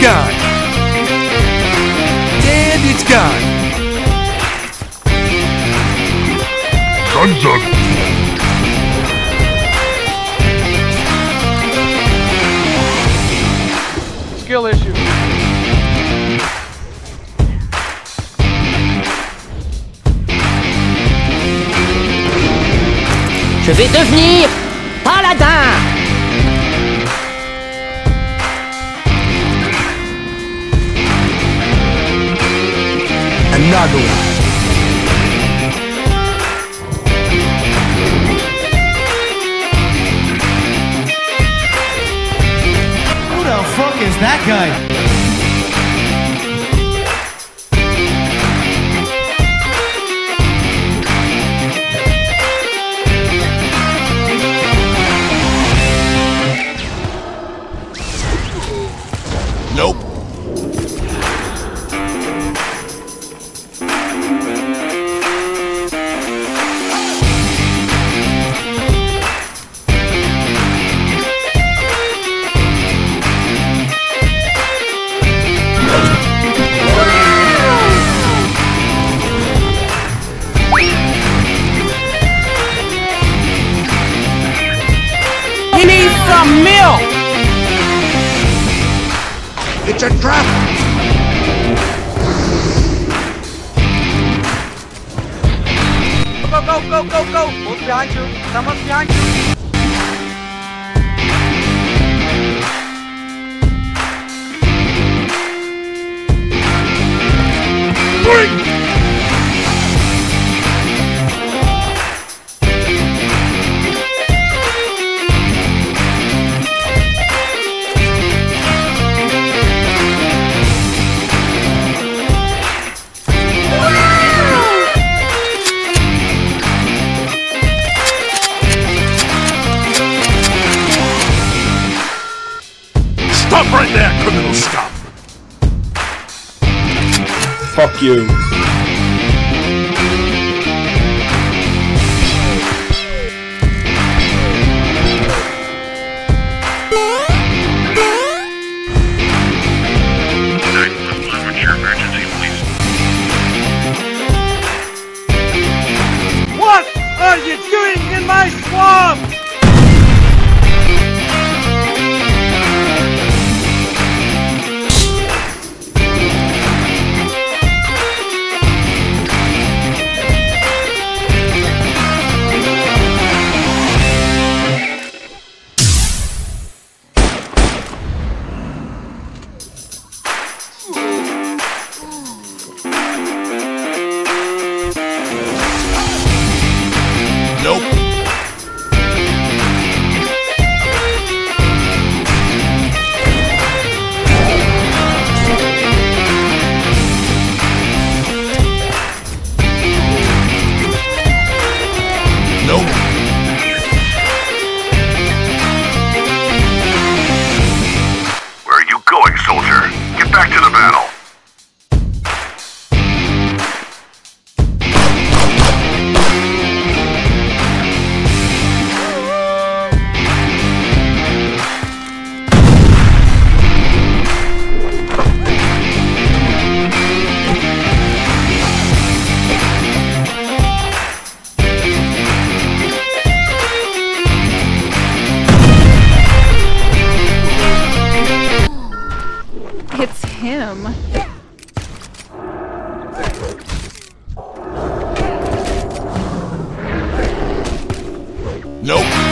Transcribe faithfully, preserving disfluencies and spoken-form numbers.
gone. And it's gone. Guns up. Skill issue. Je vais devenir paladin. Another one. Who the fuck is that guy? Nope. He needs some milk. It's a trap! Go, go, go, go, go! Who's behind you? Someone's behind you! Break! Stop right there, criminal scum! Fuck you. What are you doing in my swamp? Nope. Nope. Where are you going, soldier? Get back to the battle! It's him. Nope.